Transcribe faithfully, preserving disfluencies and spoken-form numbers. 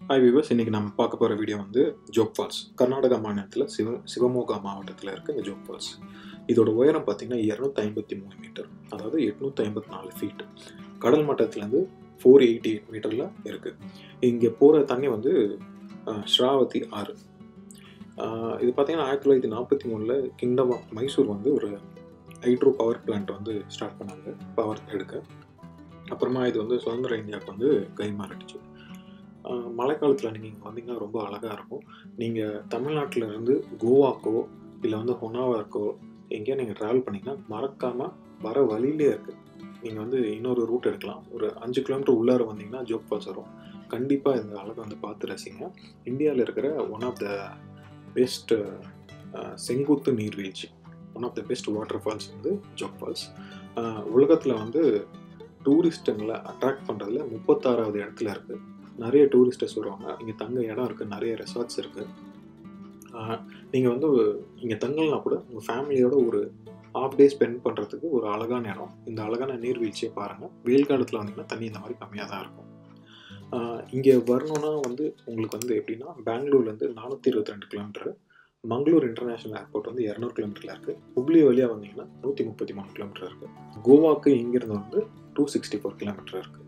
Hi viewers, இன்றைக்கி நம்ம பார்க்க போகிற வீடியோ வந்து ஜோக் ஃபால்ஸ். கர்நாடகா மாநிலத்தில் சிவ சிவமோகா மாவட்டத்தில் இருக்க இந்த ஜோக் ஃபால்ஸ். இதோட உயரம் பார்த்திங்கன்னா இரநூத்தி ஐம்பத்தி மூணு மீட்டர், அதாவது எட்நூற்றி ஐம்பத்தி நாலு ஃபீட். கடல் மட்டத்துலேருந்து ஃபோர் எயிட்டி எயிட் மீட்டரில் இருக்குது. இங்கே போகிற தண்ணி வந்து ஸ்ராவதி ஆறு. இது பார்த்திங்கன்னா ஆயிரத்தி தொள்ளாயிரத்தி நாற்பத்தி மூணில் கிங்டம் ஆஃப் மைசூர் வந்து ஒரு ஹைட்ரோ பவர் பிளான்ட் வந்து ஸ்டார்ட் பண்ணாங்க பவர் எடுக்க. அப்புறமா இது வந்து சுதந்திர இந்தியாவுக்கு வந்து கை மாறிடுச்சு. மழைக்காலத்தில் நீங்கள் இங்கே வந்தீங்கன்னா ரொம்ப அழகாக இருக்கும். நீங்கள் தமிழ்நாட்டில் இருந்து கோவாக்கோ இல்லை வந்து ஹொனாவாக்கோ எங்கேயோ நீங்கள் ட்ராவல் பண்ணிங்கன்னா மறக்காமல் வர வழியிலே இருக்குது. நீங்கள் வந்து இன்னொரு ரூட் எடுக்கலாம். ஒரு அஞ்சு கிலோமீட்டர் உள்ளார வந்தீங்கன்னா ஜோக் ஃபால்ஸ் வரும். கண்டிப்பாக இந்த அழகை வந்து பார்த்து ரசிங்க. இந்தியாவில் இருக்கிற ஒன் ஆஃப் த பெஸ்ட் செங்குத்து நீர்வீழ்ச்சி, one of the best waterfalls வந்து ஜோக் ஃபால்ஸ். உலகத்தில் வந்து டூரிஸ்ட்டுங்களை அட்ராக்ட் பண்ணுறதுல முப்பத்தாறாவது இடத்துல இருக்குது. நிறைய டூரிஸ்டர்ஸ் வருவாங்க. இங்கே தங்க இடம் இருக்குது, நிறைய ரெசார்ட்ஸ் இருக்குது. நீங்கள் வந்து இங்கே தங்கலனா கூட உங்கள் ஃபேமிலியோட ஒரு ஹாஃப் டே ஸ்பெண்ட் பண்ணுறதுக்கு ஒரு அழகான இடம். இந்த அழகான நீர்வீழ்ச்சியை பாருங்கள். வெயில் காலத்தில் வந்தீங்கன்னா தண்ணி இந்த மாதிரி கம்மியாக தான் இருக்கும். இங்கே வரணுன்னா வந்து உங்களுக்கு வந்து எப்படின்னா, பெங்களூர்லேருந்து நானூற்றி இருபத்தி ரெண்டு கிலோமீட்டரு, மங்களூர் இன்டர்நேஷ்னல் ஏர்போர்ட் வந்து இரநூறு கிலோமீட்டரில் இருக்குது. ஹுப்ளி வழியாக வந்தீங்கன்னா நூற்றி முப்பத்தி மூணு கிலோமீட்டர் இருக்குது. கோவாவுக்கு இங்கேருந்து வந்து டூ சிக்ஸ்டி ஃபோர் கிலோமீட்டர் இருக்குது.